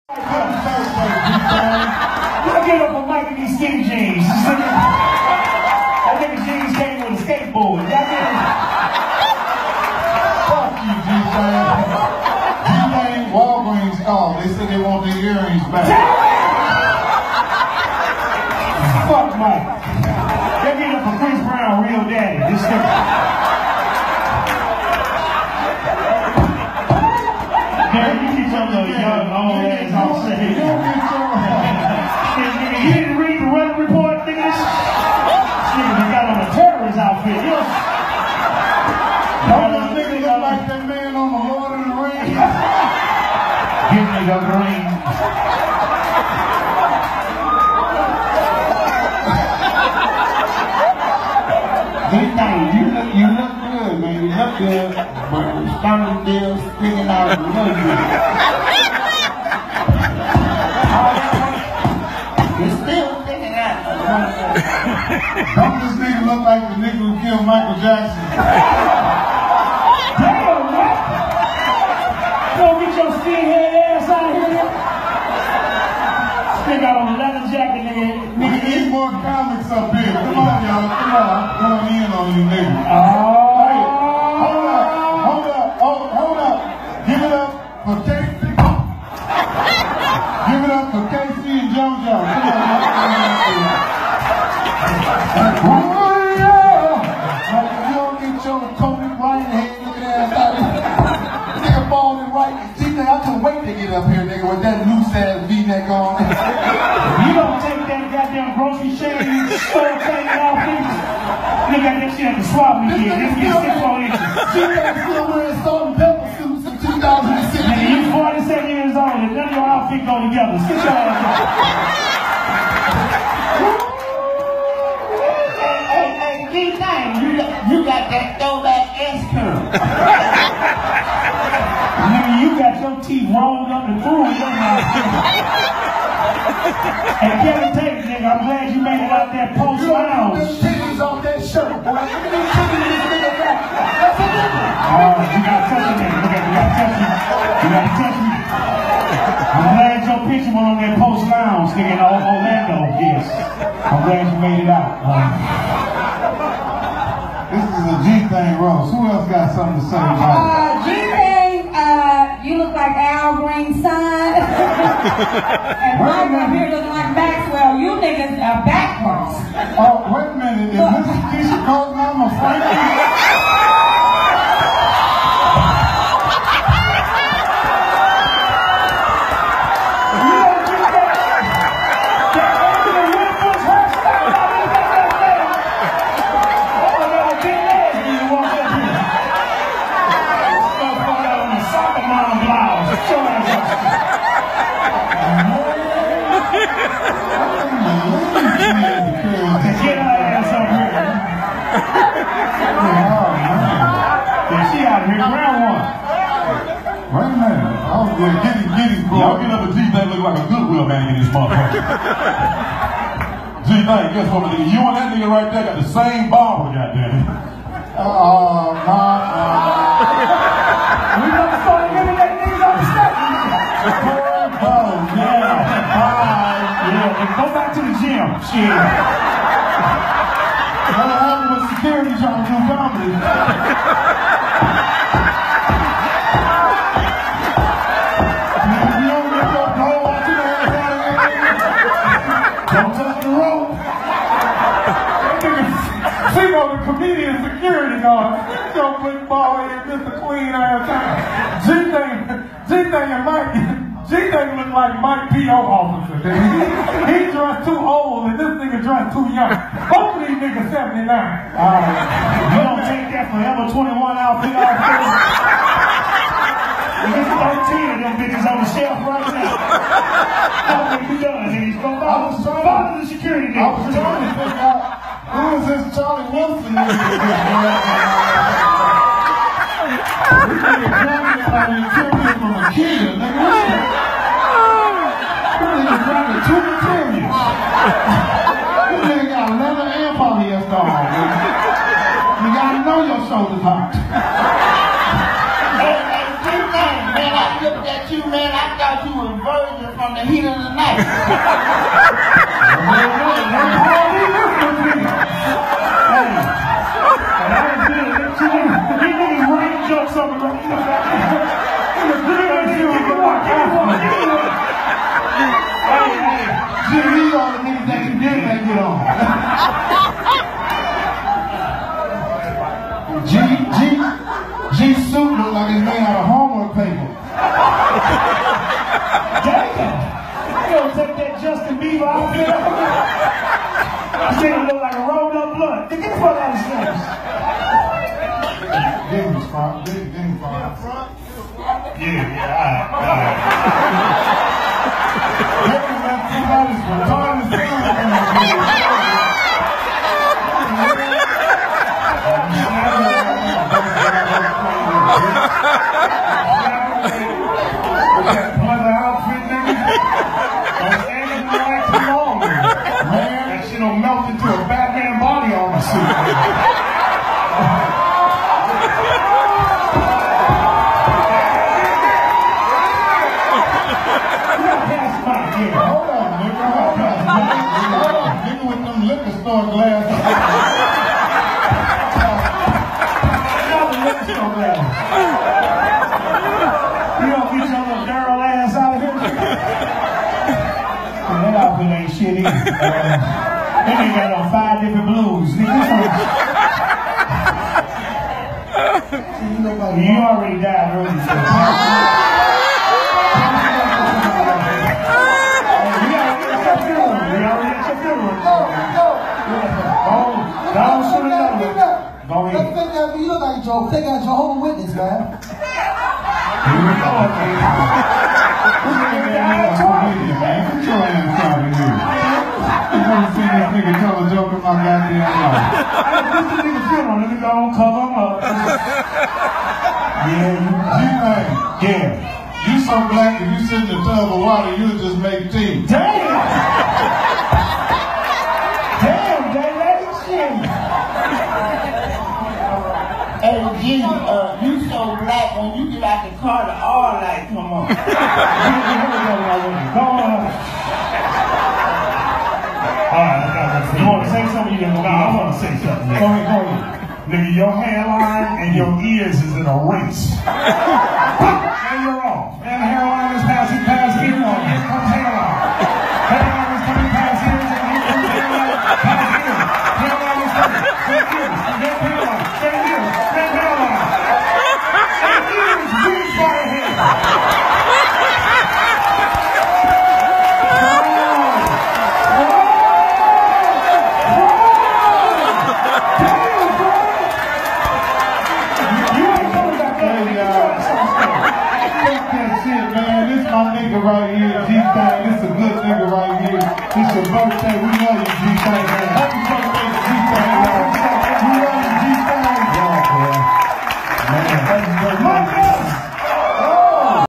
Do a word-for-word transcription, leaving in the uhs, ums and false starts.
Y'all get up on Mike in these skinny jeans. That nigga jeans came with a skateboard. Y'all get it? Fuck you, G-Thang. G-Thang, Walgreens called. They said they want their earrings back. Fuck Mike. Y'all get up for Chris Brown, real daddy. This nigga. Man, you get your little young old ass on stage. You didn't read the weather report, nigga? This nigga got on a terrorist outfit. You know? Don't this nigga look like that man on the Lord of the Rings? Give me the green. G-Thang, you look, you look good, man. You look good, but your stomach still sticking out a little bit. It's still sticking out. Don't this nigga look like the nigga who killed Michael Jackson? Damn, what? Don't get your skinhead ass out of here. Stick out on the leather jacket, nigga. We need more comics up here. Come on, y'all. Come on. I'm going in on you niggas. Oh. Hey, hold up. Hold up. Oh, hold up. Give it up for K C. Give it up for K C and JoJo. Come on. Oh, yeah. You don't get your Kobe Bryant head looking ass out of here. Nigga balling right. G-Thang, I couldn't wait to get up here, nigga, with that loose ass V-neck on. You don't take that goddamn grocery chain, store chain off, nigga. You got that shit at the swap meet here. This get six more inches. G-Thang still wearing salt and pepper suits in two thousand six. Nigga, you forty-seven years old and none of your outfit go together. Sit your ass down. Hey, hey, G-Thang, you, you got that throwback S-curl. Nigga, you got your teeth rolled up and through in your mouth. And Kevin Tate, nigga, I'm glad you made it out that post lounge. Them titties off that shirt, boy. Look at them titties this nigga got. That's a nigga. Oh, you gotta touch it, nigga. Look at you gotta touch it. You gotta touch it. I'm glad your picture went on that post lounge, nigga, in Orlando. Yes. I'm glad you made it out. Um, This is a G-Thang roast. Who else got something to say about it? Uh, G-Thang, uh, you look like Al Green's son. And Mike up here looking like Maxwell. You niggas are backwards. Oh, wait a minute. Is this Keisha Cole's mama Frankie? Get her ass up here. Yeah, she out here, round one. Wait a minute. Oh, yeah, get him, get him, bro. Y'all get up a G-Thang look like a Goodwill man in this motherfucker. G-Thang, guess what? You and that nigga right there got the same barber, goddamn. Uh, my, uh. We gonna start giving that niggas on the step. Boy, bro, yeah. Alright. Yeah, and go back to the gym. Shit. What happened with security trying to do comedy? You don't get your pole out your ass out of here. Don't touch the rope. See on the comedian security guard. Don't put ball in just a clean ass time. G-Thang, G-Thang and Mike, G-Thang look like Mike P O officer. He, he dressed too old and this nigga dressed too young. Both of these niggas seventy-nine. Alright. You don't take that Forever twenty-one outfit off there. There's thirteen of them bitches on the shelf right now. How many you done? And he's going to follow the security I was niggas. trying to figure out who is this Charlie Wilson nigga? This nigga Johnny out here killed him from a kid, nigga. This nigga dropping two materials. This nigga got leather and polyester on, nigga. You gotta know your shoulders hot. Hey, hey, G-Thang, man, I looked at you, man, I thought you were a virgin from heat of the night. These are the niggas that can get that get on. G, G, G suit look like it's made out of homework paper. Damn! You don't take that Justin Bieber outfit up. This nigga look like a rolled up blunt. Get the fuck out of this. Dennis front, Dennis front. Yeah, yeah, alright, alright. That shit will melt into a Batman body on my suit. Hold on, nigga. Hold on. Nigga with them liquor store glasses. Y'all the liquor store glasses. You don't get your little girl ass out of here. That outfit ain't shit either. Uh, that nigga got on five different blues. You already died early. So. You look like Joe. They got Jehovah's Witness, man. Here we go, okay. This nigga ain't talking to you, man. Get your ass out of here. You never seen this nigga tell a joke in my goddamn life. What's the nigga feeling? Let me go and cover him up. Yeah, you. G-Man. Yeah. You so black if you sit in the tub of water, you'll just make tea. Damn! Damn, David, shit. Hey, G, uh, you so black when you get out the car, the all light come on. Go on. Alright, you want to say something? You didn't no, I want to say something. Go ahead, go ahead. Nigga, your hairline and your ears is in a race. And you're off. And hairline is passing past ear. Here comes hairline. Hairline is coming past ears. And here comes hairline. Past ears. Hairline is coming. Then ears. Then hairline. Then ears. Then hairline. And ears. Reach by your head. Right here, G-Thang, this is a good nigga right here. This your birthday, we love you, G-Thang, man. Happy birthday.